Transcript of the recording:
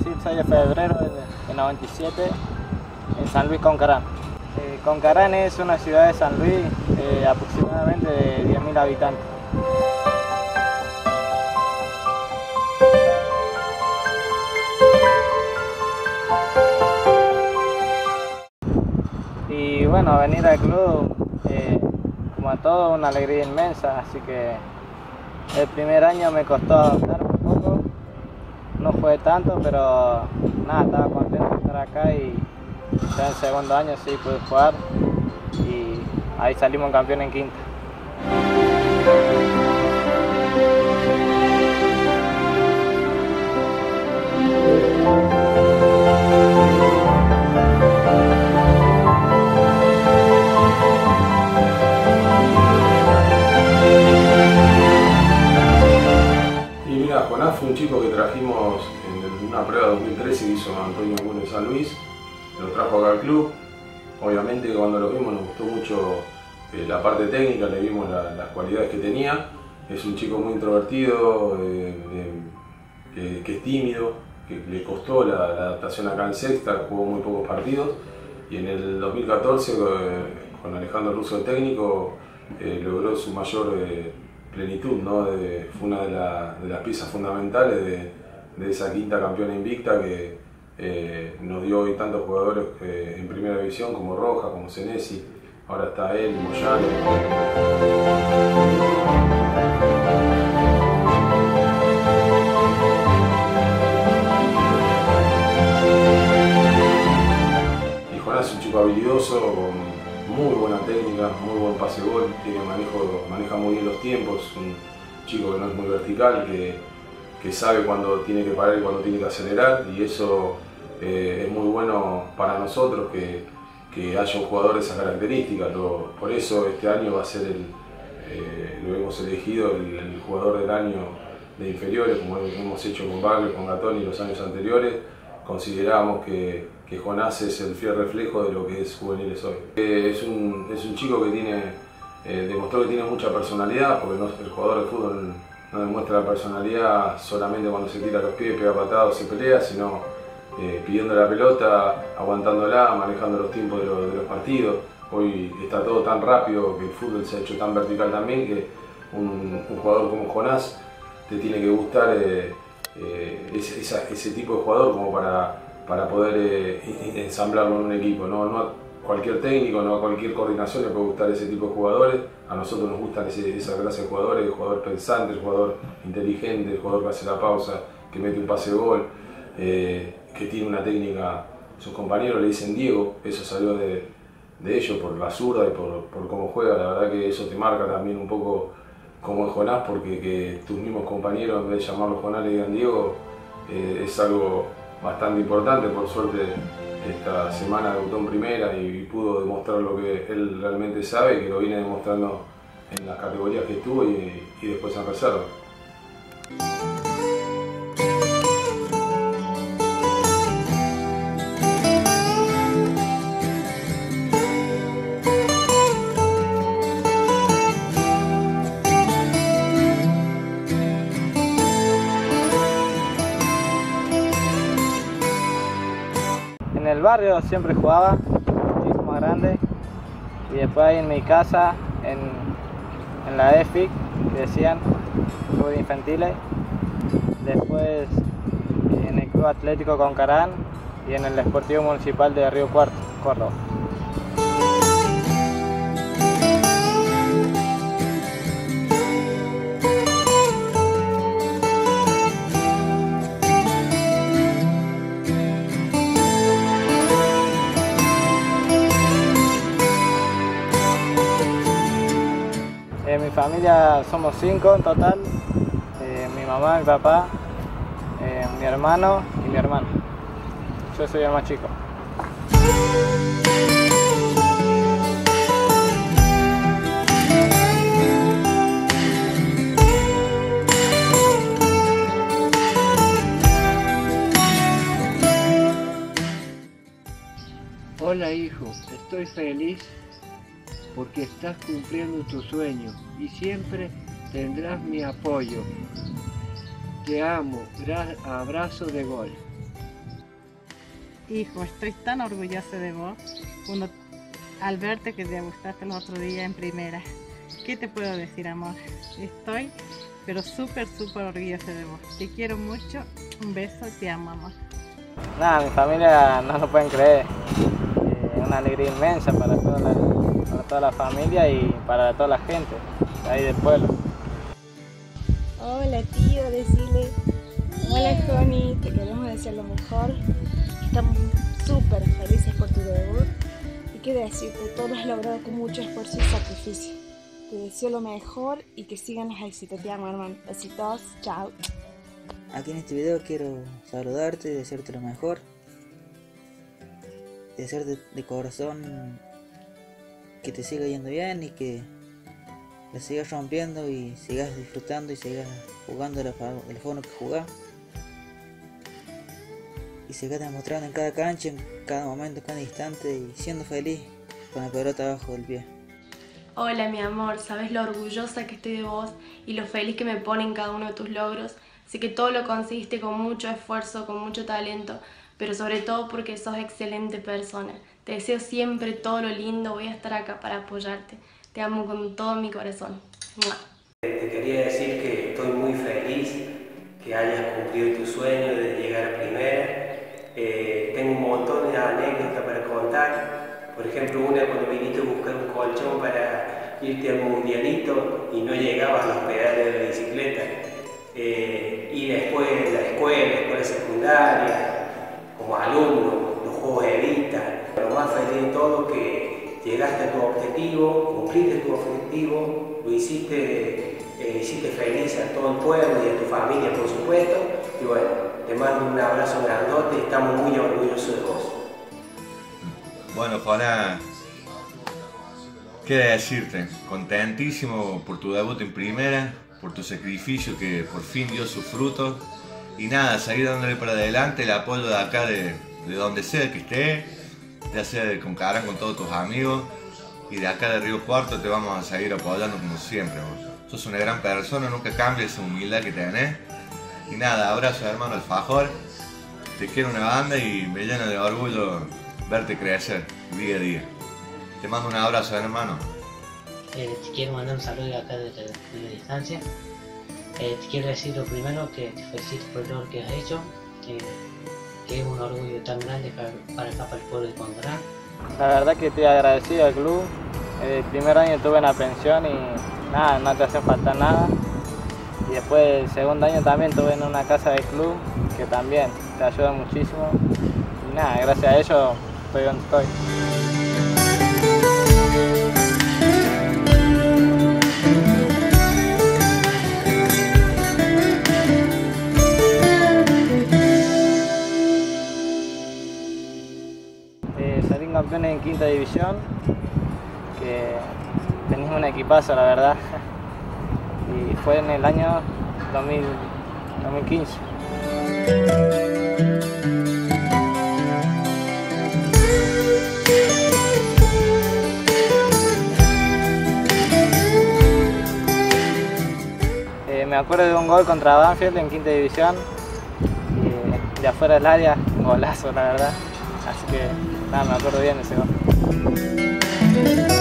sí, el 6 de febrero de 97 en San Luis Concarán. Concarán es una ciudad de San Luis aproximadamente de 10.000 habitantes. Y bueno, venir al club, como a todo, una alegría inmensa, así que el primer año me costó adaptarme un poco, no fue tanto, pero nada, estaba contento de estar acá y ya en el segundo año sí pude jugar y ahí salimos campeón en quinta. Jonás fue un chico que trajimos en una prueba 2013 que hizo Antonio Bueno en San Luis, lo trajo acá al club. Obviamente cuando lo vimos nos gustó mucho la parte técnica, le vimos las cualidades que tenía. Es un chico muy introvertido, que es tímido, que le costó la adaptación acá en Sexta, jugó muy pocos partidos y en el 2014 con Alejandro Russo de técnico logró su mayor plenitud, ¿no? Fue una de las piezas fundamentales de esa quinta campeona invicta que nos dio hoy tantos jugadores en primera división como Rojas, como Senesi, ahora está él, Moyano. Y Jonás es un chico habilidoso, con muy buena técnica, muy buen pase gol, maneja muy bien los tiempos, un chico que no es muy vertical, que sabe cuándo tiene que parar y cuándo tiene que acelerar, y eso es muy bueno para nosotros que haya un jugador de esas características. Por eso este año va a ser lo hemos elegido el jugador del año de inferiores, como hemos hecho con Bagler, con Gatoni los años anteriores. Consideramos que Jonás es el fiel reflejo de lo que es juveniles hoy. Es un chico que demostró que tiene mucha personalidad, porque el jugador de fútbol no demuestra la personalidad solamente cuando se tira los pies, pega patadas o se pelea, sino pidiendo la pelota, aguantándola, manejando los tiempos de los partidos. Hoy está todo tan rápido, que el fútbol se ha hecho tan vertical también, que un jugador como Jonás te tiene que gustar ese tipo de jugador como para poder ensamblarlo en un equipo. No a cualquier técnico, no a cualquier coordinación le puede gustar ese tipo de jugadores. A nosotros nos gustan esa clase de jugadores, el jugador pensante, el jugador inteligente, el jugador que hace la pausa, que mete un pase de gol, que tiene una técnica. Sus compañeros le dicen Diego, eso salió de ellos por la zurda y por cómo juega. La verdad que eso te marca también un poco como es Jonás, porque que tus mismos compañeros en vez de llamarlo Jonás le digan Diego es algo bastante importante. Por suerte esta semana debutó en primera y pudo demostrar lo que él realmente sabe, que lo viene demostrando en las categorías que estuvo y después en reserva. En el barrio siempre jugaba, muchísimo más grande, y después ahí en mi casa, en la EFIC, que decían, club de infantiles, después en el Club Atlético Concarán y en el Deportivo Municipal de Río Cuarto, Córdoba. En mi familia somos 5 en total, mi mamá, mi papá, mi hermano y mi hermano. Yo soy el más chico. Hola hijo, estoy feliz porque estás cumpliendo tu sueño y siempre tendrás mi apoyo. Te amo, abrazo de gol. Hijo, estoy tan orgullosa de vos al verte que debutaste el otro día en primera. ¿Qué te puedo decir, amor? Estoy pero súper orgullosa de vos. Te quiero mucho. Un beso, te amo, amor. Nada, mi familia no lo pueden creer. Es una alegría inmensa para toda la familia y para toda la gente de ahí del pueblo. Hola tío, decile. Hola Connie, te queremos desear lo mejor. Estamos súper felices por tu debut. Y qué decirte, todo lo has logrado con mucho esfuerzo y sacrificio. Te deseo lo mejor y que sigan los éxitos. Te amo, hermano. Besitos, chao. Aquí en este video quiero saludarte y desearte lo mejor. Desearte de corazón que te siga yendo bien y que la sigas rompiendo y sigas disfrutando y sigas jugando de la forma que jugás. Y sigas demostrando en cada cancha, en cada momento, en cada instante y siendo feliz con la pelota abajo del pie. Hola mi amor, sabes lo orgullosa que estoy de vos y lo feliz que me pone en cada uno de tus logros. Sé que todo lo conseguiste con mucho esfuerzo, con mucho talento, pero sobre todo porque sos excelente persona. Te deseo siempre todo lo lindo, voy a estar acá para apoyarte. Te amo con todo mi corazón. ¡Mua! Te quería decir que estoy muy feliz que hayas cumplido tu sueño de llegar a primera. Tengo un montón de anécdotas para contar. Por ejemplo, una cuando viniste a buscar un colchón para irte al mundialito y no llegabas a los pedales de la bicicleta. Y después la escuela secundaria, como alumno, los juegos Evita. Lo más feliz de todo que llegaste a tu objetivo, cumpliste tu objetivo, lo hiciste feliz a todo el pueblo y a tu familia, por supuesto. Y bueno, te mando un abrazo grandote y estamos muy orgullosos de vos. Bueno, Jonás, ¿qué decirte? Contentísimo por tu debut en primera, por tu sacrificio que por fin dio sus frutos. Y nada, seguir dándole para adelante, el apoyo de acá, de donde sea que esté, ya sea con Carán, con todos tus amigos. Y de acá de Río Cuarto te vamos a seguir apoyando como siempre. Vos sos una gran persona, nunca cambies esa humildad que tenés. Y nada, abrazo hermano alfajor, te quiero una banda y me llena de orgullo verte crecer día a día. Te mando un abrazo, hermano. Te quiero mandar un saludo acá desde la distancia. Te quiero decir lo primero que te felicito por el logro que has hecho, que es un orgullo tan grande para acá, para el pueblo de Congará. La verdad que estoy agradecido al club. El primer año tuve una pensión y nada, no te hace falta nada. Y después el segundo año también tuve en una casa del club que también te ayuda muchísimo. Y nada, gracias a ello estoy donde estoy. Salí campeones en quinta división, que teníamos un equipazo la verdad, y fue en el año 2015. Me acuerdo de un gol contra Banfield en quinta división, y de afuera del área, un golazo la verdad, así que nada, me acuerdo bien de ese gol.